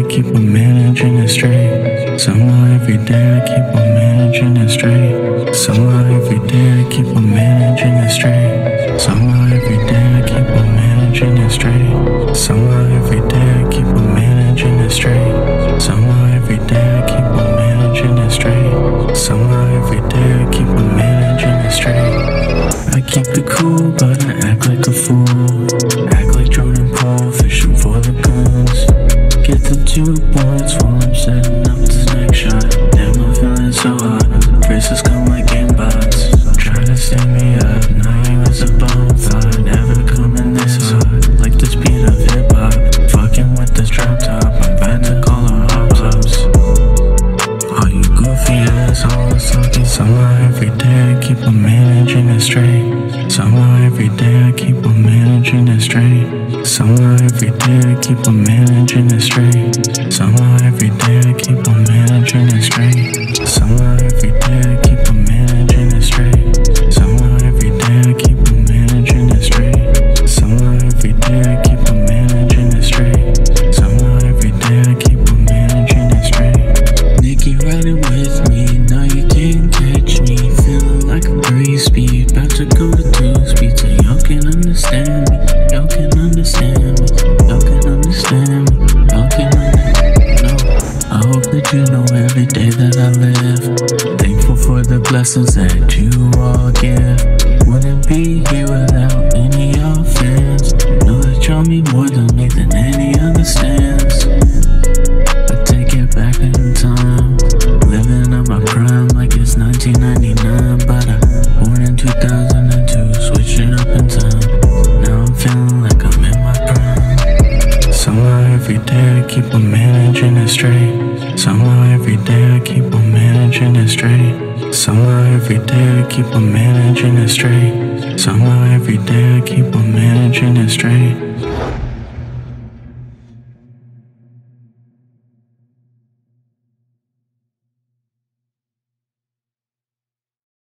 keep on managing it straight. Somehow every day I keep on managing it straight. Somehow every day I keep on managing it straight. Somehow every day I keep on managing it straight. Somehow every day I keep on managing it straight. Somehow every day I keep on managing it straight. Somehow every day I keep on managing it straight. I keep it cool, but I act like a fool. Act like Jordan Paul, fishing for the guns. Get the 2 points while I'm setting up this next shot. Damn, I'm feeling so hot. Faces come like game bots. Try to stand me up, now you was a bonfire. Never coming this hard, like the speed of hip hop. Fucking with this drop top, I'm about to call her hop tops. All you goofy assholes talking. Somehow every day I keep on managing it straight. Somehow every day I keep on managing it straight. Somehow every day I keep on managing it straight. Somehow every day I keep on managing it straight. Somehow every day I keep on managing it straight. Somehow every day I keep on managing it straight. Somehow every day I keep on managing it straight. Somehow every day I keep on managing it straight. Nikki riding with me, now you can't catch me. Feeling like a 3-speed, about to go to 2 speed. So y'all can understand me, y'all can understand me, y'all can understand me, y'all can understand. No, I hope that you know every day that I live. Thankful for the blessings that you all give. Wouldn't be here without any of y'all fans. Know that y'all mean more to me than any other stands. I take it back in time, living up my prime like it's 1999. But I born in 2002, switch it up in time. Now I'm feeling like I'm in my prime. Somehow every day I keep on managing it straight. Somehow every day I keep on managing it straight. Somehow every day I keep on managing it straight. Somehow every day I keep on managing it straight.